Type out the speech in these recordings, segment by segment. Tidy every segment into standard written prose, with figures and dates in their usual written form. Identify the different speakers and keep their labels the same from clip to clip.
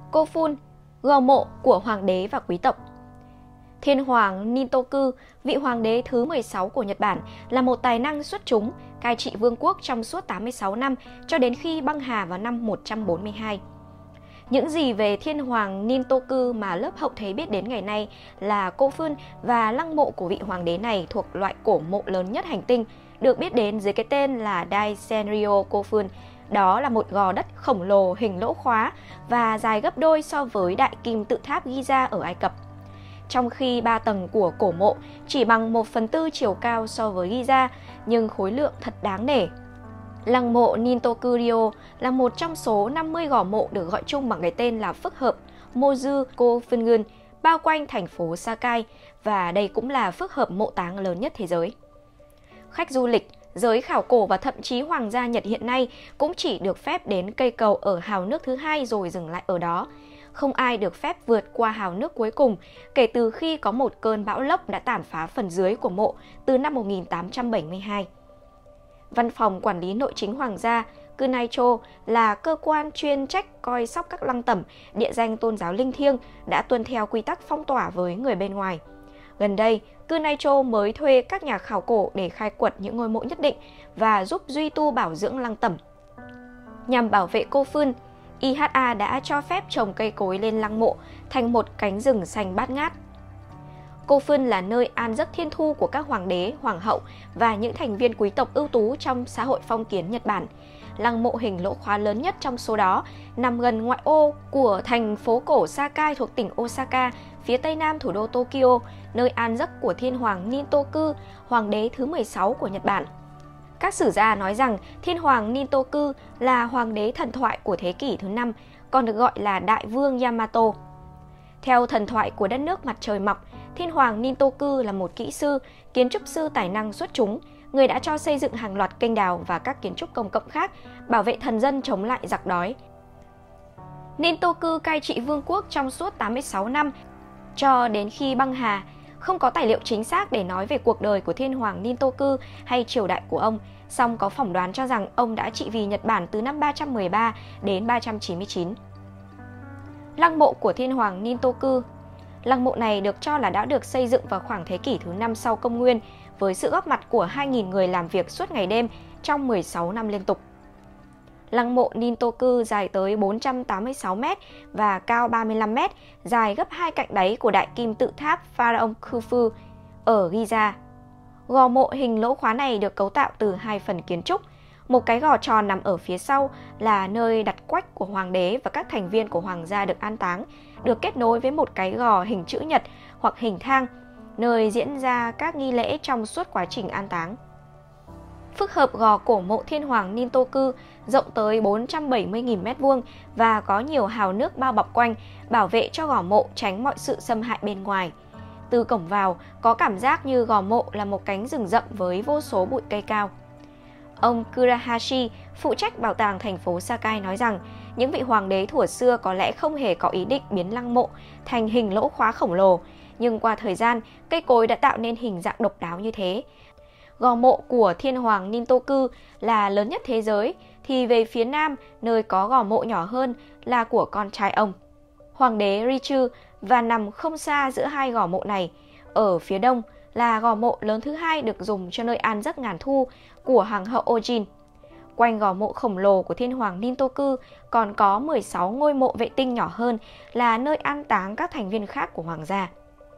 Speaker 1: Kofun, gò mộ của hoàng đế và quý tộc. Thiên hoàng Nintoku, vị hoàng đế thứ 16 của Nhật Bản, là một tài năng xuất chúng, cai trị vương quốc trong suốt 86 năm cho đến khi băng hà vào năm 142. Những gì về thiên hoàng Nintoku mà lớp hậu thế biết đến ngày nay là Kofun và lăng mộ của vị hoàng đế này thuộc loại cổ mộ lớn nhất hành tinh, được biết đến dưới cái tên là Daisenryo Kofun. Đó là một gò đất khổng lồ hình lỗ khóa và dài gấp đôi so với đại kim tự tháp Giza ở Ai Cập. Trong khi 3 tầng của cổ mộ chỉ bằng 1/4 chiều cao so với Giza, nhưng khối lượng thật đáng nể. Lăng mộ Nintoku-ryo là một trong số 50 gò mộ được gọi chung bằng cái tên là phức hợp Mozu Kofungun, bao quanh thành phố Sakai, và đây cũng là phức hợp mộ táng lớn nhất thế giới. Khách du lịch, giới khảo cổ và thậm chí hoàng gia Nhật hiện nay cũng chỉ được phép đến cây cầu ở hào nước thứ hai rồi dừng lại ở đó. Không ai được phép vượt qua hào nước cuối cùng kể từ khi có một cơn bão lốc đã tàn phá phần dưới của mộ từ năm 1872. Văn phòng quản lý nội chính hoàng gia Kunaicho là cơ quan chuyên trách coi sóc các lăng tẩm, địa danh tôn giáo linh thiêng, đã tuân theo quy tắc phong tỏa với người bên ngoài. Gần đây, Kunaicho mới thuê các nhà khảo cổ để khai quật những ngôi mộ nhất định và giúp duy tu bảo dưỡng lăng tẩm. Nhằm bảo vệ Kofun, IHA đã cho phép trồng cây cối lên lăng mộ thành một cánh rừng xanh bát ngát. Kofun là nơi an giấc thiên thu của các hoàng đế, hoàng hậu và những thành viên quý tộc ưu tú trong xã hội phong kiến Nhật Bản. Lăng mộ hình lỗ khóa lớn nhất trong số đó nằm gần ngoại ô của thành phố cổ Sakai thuộc tỉnh Osaka, phía tây nam thủ đô Tokyo, nơi an giấc của thiên hoàng Nintoku, hoàng đế thứ 16 của Nhật Bản. Các sử gia nói rằng thiên hoàng Nintoku là hoàng đế thần thoại của thế kỷ thứ 5, còn được gọi là đại vương Yamato. Theo thần thoại của đất nước mặt trời mọc, thiên hoàng Nintoku là một kỹ sư, kiến trúc sư tài năng xuất chúng, người đã cho xây dựng hàng loạt kênh đào và các kiến trúc công cộng khác, bảo vệ thần dân chống lại giặc đói. Nintoku cai trị vương quốc trong suốt 86 năm, cho đến khi băng hà. Không có tài liệu chính xác để nói về cuộc đời của thiên hoàng Nintoku hay triều đại của ông, song có phỏng đoán cho rằng ông đã trị vì Nhật Bản từ năm 313 đến 399. Lăng mộ của thiên hoàng Nintoku. Lăng mộ này được cho là đã được xây dựng vào khoảng thế kỷ thứ 5 sau công nguyên, với sự góp mặt của 2.000 người làm việc suốt ngày đêm trong 16 năm liên tục. Lăng mộ Nintoku dài tới 486 m và cao 35 m, dài gấp 2 cạnh đáy của đại kim tự tháp Pharaoh Khufu ở Giza. Gò mộ hình lỗ khóa này được cấu tạo từ 2 phần kiến trúc. Một cái gò tròn nằm ở phía sau là nơi đặt quách của hoàng đế và các thành viên của hoàng gia được an táng, được kết nối với một cái gò hình chữ nhật hoặc hình thang, nơi diễn ra các nghi lễ trong suốt quá trình an táng. Phức hợp gò cổ mộ thiên hoàng Nintoku rộng tới 470.000 m² và có nhiều hào nước bao bọc quanh, bảo vệ cho gò mộ tránh mọi sự xâm hại bên ngoài. Từ cổng vào, có cảm giác như gò mộ là một cánh rừng rậm với vô số bụi cây cao. Ông Kurahashi, phụ trách bảo tàng thành phố Sakai nói rằng những vị hoàng đế thuở xưa có lẽ không hề có ý định biến lăng mộ thành hình lỗ khóa khổng lồ, nhưng qua thời gian, cây cối đã tạo nên hình dạng độc đáo như thế. Gò mộ của thiên hoàng Nintoku là lớn nhất thế giới, thì về phía nam, nơi có gò mộ nhỏ hơn là của con trai ông, hoàng đế Richu, và nằm không xa giữa hai gò mộ này. Ở phía đông là gò mộ lớn thứ hai được dùng cho nơi an giấc ngàn thu của hoàng hậu Ojin. Quanh gò mộ khổng lồ của thiên hoàng Nintoku còn có 16 ngôi mộ vệ tinh nhỏ hơn là nơi an táng các thành viên khác của hoàng gia.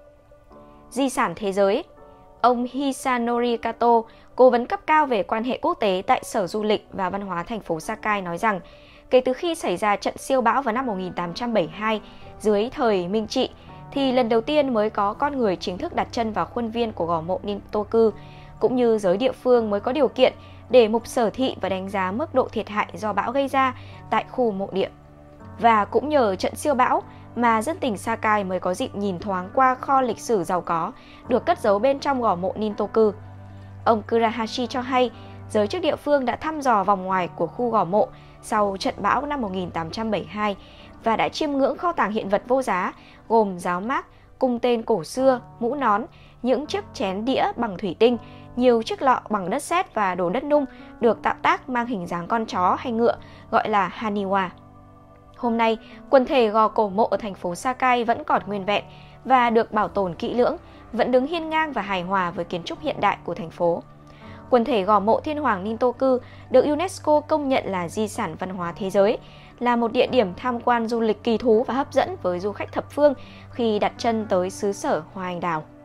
Speaker 1: Di sản thế giới. Ông Hisanori Kato, cố vấn cấp cao về quan hệ quốc tế tại Sở Du lịch và Văn hóa thành phố Sakai nói rằng kể từ khi xảy ra trận siêu bão vào năm 1872 dưới thời Minh Trị, thì lần đầu tiên mới có con người chính thức đặt chân vào khuôn viên của gò mộ Nintoku, cũng như giới địa phương mới có điều kiện để mục sở thị và đánh giá mức độ thiệt hại do bão gây ra tại khu mộ địa. Và cũng nhờ trận siêu bão mà dân tình Sakai mới có dịp nhìn thoáng qua kho lịch sử giàu có được cất giấu bên trong gò mộ Nintoku. Ông Kurahashi cho hay giới chức địa phương đã thăm dò vòng ngoài của khu gò mộ sau trận bão năm 1872 và đã chiêm ngưỡng kho tàng hiện vật vô giá gồm giáo mác, cung tên cổ xưa, mũ nón, những chiếc chén đĩa bằng thủy tinh, nhiều chiếc lọ bằng đất sét và đồ đất nung được tạo tác mang hình dáng con chó hay ngựa gọi là haniwa. Hôm nay, quần thể gò cổ mộ ở thành phố Sakai vẫn còn nguyên vẹn và được bảo tồn kỹ lưỡng, vẫn đứng hiên ngang và hài hòa với kiến trúc hiện đại của thành phố. Quần thể gò mộ Thiên Hoàng Nintoku được UNESCO công nhận là di sản văn hóa thế giới, là một địa điểm tham quan du lịch kỳ thú và hấp dẫn với du khách thập phương khi đặt chân tới xứ sở hoa anh đào.